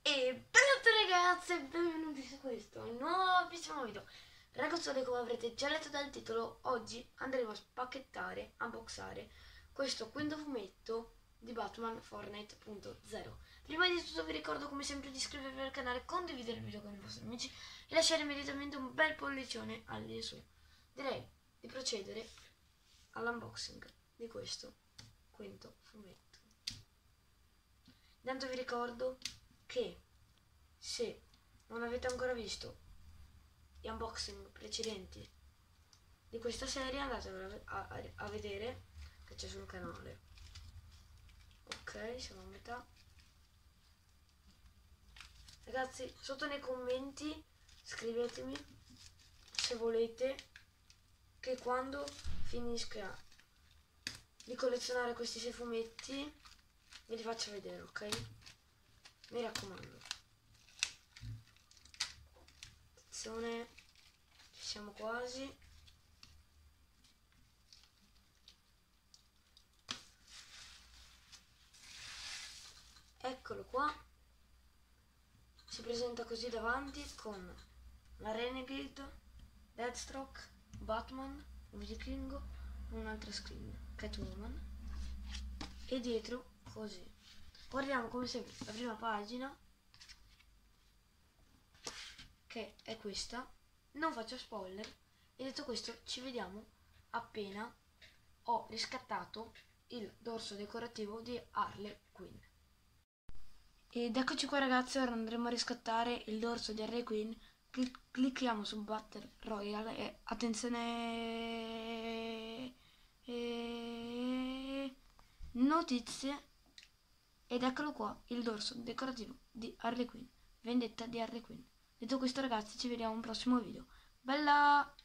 E bella a tutti ragazzi e benvenuti su questo nuovissimo video. Ragazzoli, come avrete già letto dal titolo, oggi andremo a spacchettare, unboxare questo quinto fumetto di Batman Fortnite.0. Prima di tutto vi ricordo come sempre di iscrivervi al canale, condividere il video con i vostri amici e lasciare immediatamente un bel pollicione all'insù. Direi di procedere all'unboxing di questo quinto fumetto. Intanto vi ricordo che se non avete ancora visto gli unboxing precedenti di questa serie, andate a vedere che c'è sul canale. Ok, siamo a metà. Ragazzi, sotto nei commenti scrivetemi se volete che quando finisca di collezionare questi 6 fumetti ve li faccio vedere, ok? Mi raccomando. Attenzione, ci siamo quasi. Eccolo qua. Si presenta così davanti con la Renegade, Deathstroke, Batman, un vichingo, un'altra screen, Catwoman, e dietro così. Guardiamo come sempre la prima pagina, che è questa. Non faccio spoiler, e detto questo ci vediamo appena ho riscattato il dorso decorativo di Harley Quinn. Ed eccoci qua ragazzi, ora andremo a riscattare il dorso di Harley Quinn. Clicchiamo su Battle Royale e attenzione, notizie, ed eccolo qua il dorso decorativo di Harley Quinn, vendetta di Harley Quinn. Detto questo ragazzi, ci vediamo a un prossimo video. Bella!